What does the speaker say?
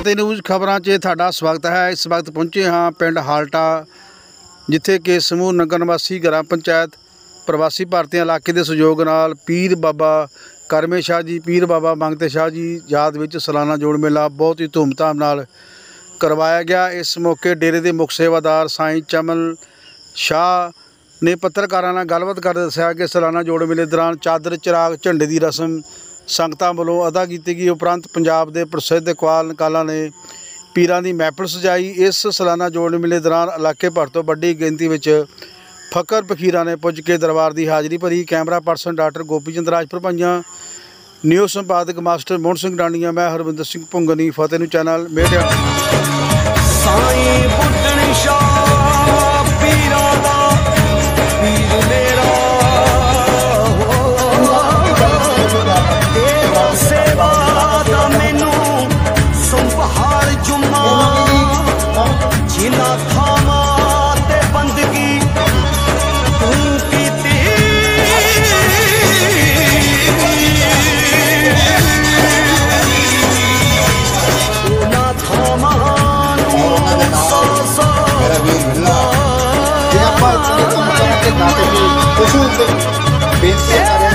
फतेह news खबरां 'ਚ ਤੁਹਾਡਾ ਸਵਾਗਤ ਹੈ। इस वक्त पहुँचे हाँ पिंड हालटा जिथे कि समूह नगर निवासी ग्राम पंचायत प्रवासी भारतीय इलाके के सहयोग नाल पीर बाबा करमे शाह जी पीर बाबा मंगते शाह जी याद विच सालाना जोड़ मेला बहुत ही धूमधाम नाल करवाया गया। इस मौके डेरे के मुख सेवादार साईं चमन शाह ने पत्रकारों नाल गलबात कर दस्सिया कि सालाना जोड़ मेले दौरान चादर चिराग झंडे की रस्म संगतां वालों अदा की गई। उपरंत पंजाब के प्रसिद्ध कवाल नकाला ने पीरां की महफिल सजाई। इस सालाना जोड़ मेले दौरान इलाके भर तो वड्डी गिनती में फकर फकीरां ने पुज के दरबार की हाज़री भरी। Camera person doctor Gopi Chand Rajpur Bhaiyan, news संपादक मास्टर मोहन सिंह डांडिया, मैं हरविंदर सिंह भुंगनी, फतेह न्यूज़ चैनल मेढ़िया। बेनती